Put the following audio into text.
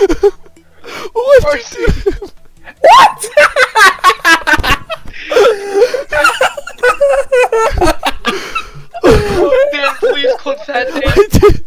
What? What? Oh, Dan, please clip that, Dan. I did.